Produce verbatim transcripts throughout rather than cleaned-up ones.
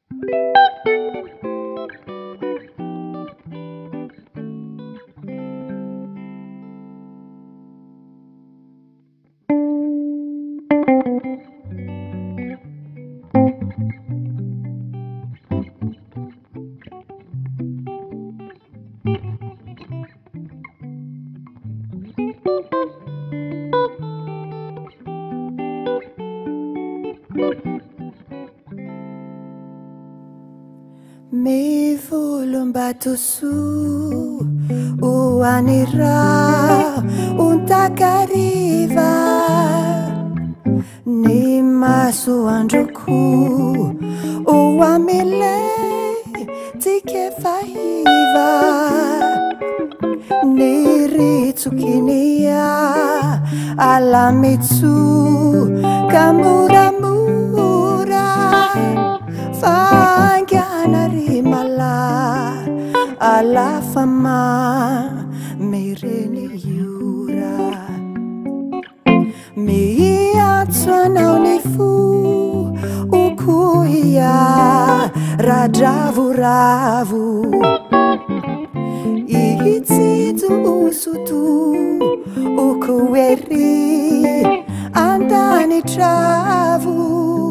Mi volom-batoso o anira untakariva ny masoandroko o amilay tikefahiva ny ritsokinia alamitso kamoramora fanganari mala alafama mireni yura miatso anao ny fo ukuia radravoravo ihitsijo usutu ukueri andani travo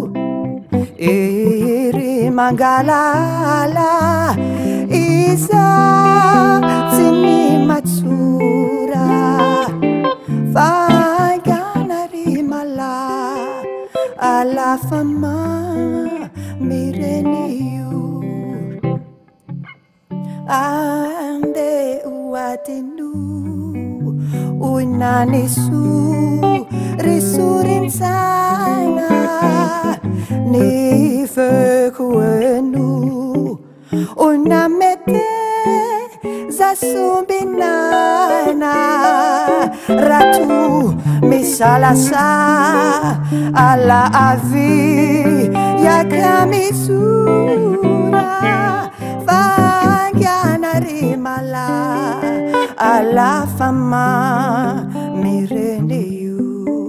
eri mangalala isa tsini matsura fanganari mala alafama mireniu ande uatinu uinanisu risurin sana ni fekuenu unamete zasumbinana ratu misalasa ala avi yakamisura fanganari mala ala fama mireniu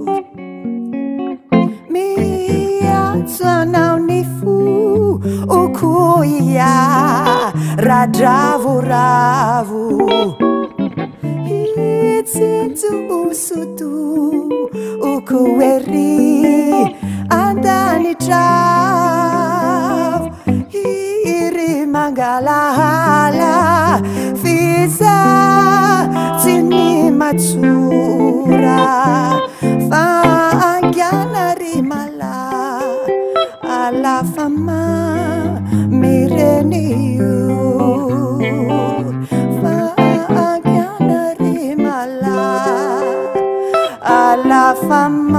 miatsanao ny fo ukuia radravoravo itsinjo usutu ukueri andani travo iri mangalahala fiza tsini matsura fanganari mala alafama mireniu fanganari mala alafama